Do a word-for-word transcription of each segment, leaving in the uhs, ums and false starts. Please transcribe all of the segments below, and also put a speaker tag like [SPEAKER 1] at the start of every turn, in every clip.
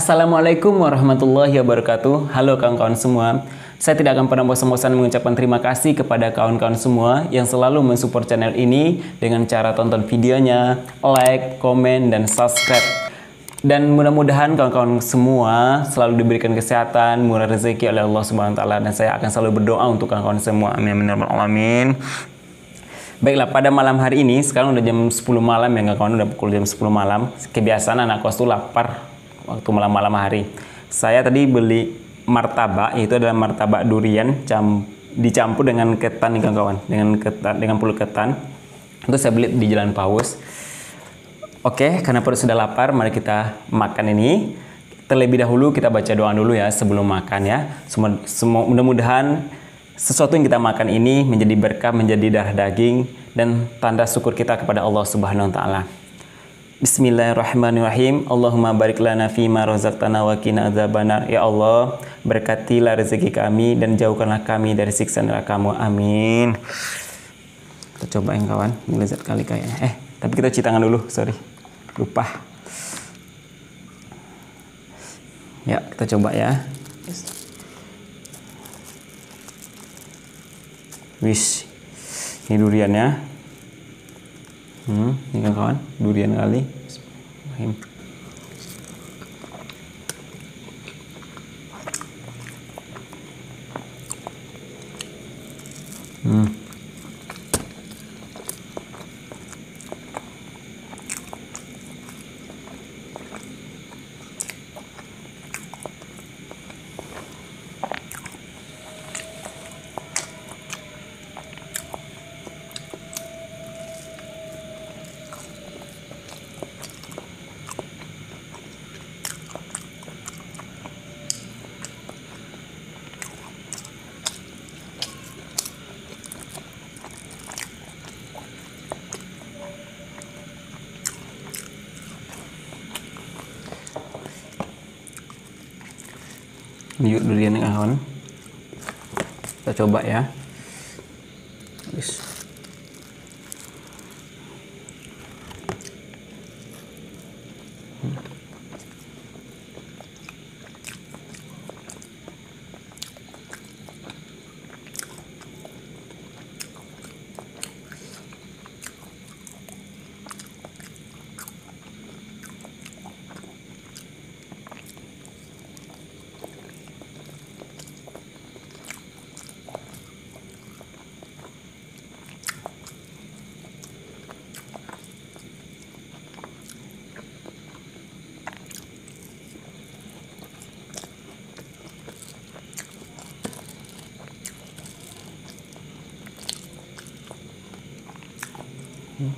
[SPEAKER 1] Assalamualaikum warahmatullahi wabarakatuh. Halo kawan-kawan semua. Saya tidak akan pernah bosan-bosan mengucapkan terima kasih kepada kawan-kawan semua yang selalu mensupport channel ini dengan cara tonton videonya, like, komen, dan subscribe. Dan mudah-mudahan kawan-kawan semua selalu diberikan kesehatan, murah rezeki oleh Allah Subhanahu wa taala, dan saya akan selalu berdoa untuk kawan-kawan semua. Amin amin ya rabbal alamin. Baiklah, pada malam hari ini, sekarang udah jam sepuluh malam ya kawan-kawan, udah pukul jam sepuluh malam. Kebiasaan anak kos tuh lapar waktu malam-malam hari. Saya tadi beli martabak, itu adalah martabak durian cam, dicampur dengan ketan nih kawan-kawan, dengan ketan, dengan pulut ketan. Itu saya beli di Jalan Paus. Oke, karena perut sudah lapar, mari kita makan ini. Terlebih dahulu kita baca doa dulu ya sebelum makan ya. Semua, semua mudah-mudahan sesuatu yang kita makan ini menjadi berkah, menjadi darah daging dan tanda syukur kita kepada Allah Subhanahu wa taala. Bismillahirrahmanirrahim. Allahumma barik lana fima razaqtana wa qina adzabannar. Ya Allah, berkatilah rezeki kami dan jauhkanlah kami dari siksa neraka-Mu. Amin. Kita cobain kawan, ini lezat kali kayaknya. Eh, tapi kita cuci tangan dulu, sorry. Lupa. Ya, kita coba ya. Wis. Ini duriannya. Hmm, ini kan kawan, durian kali. Bismillahirrahmanirrahim. Hmm. Yuk durian kawan, kita coba ya. Bis. Hmm. Hmm.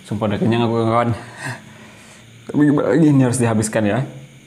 [SPEAKER 1] Sumpah udah kenyang aku kawan. Tapi ini harus dihabiskan ya.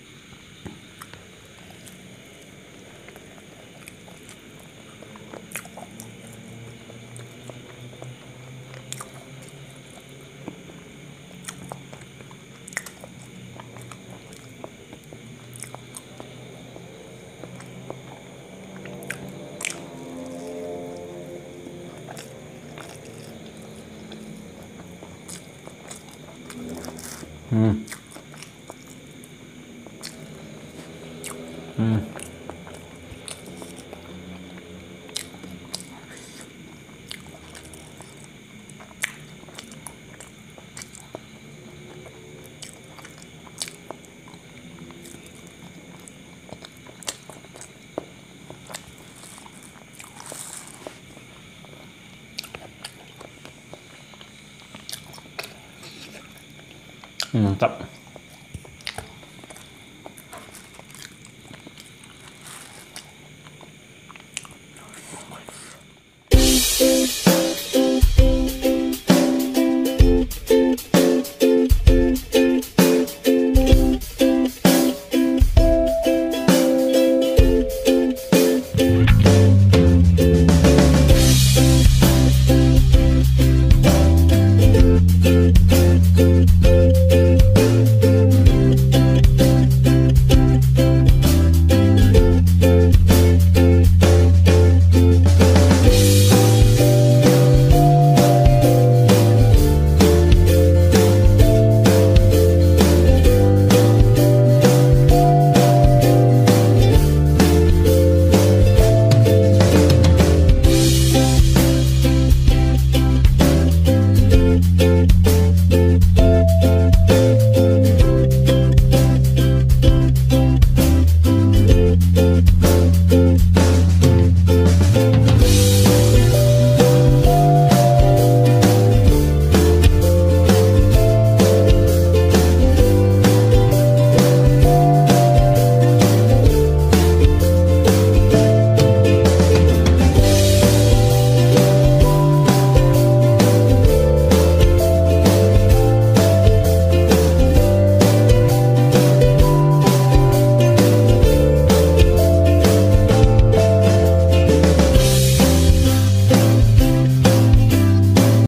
[SPEAKER 1] Hmm. Hmm. Mantap.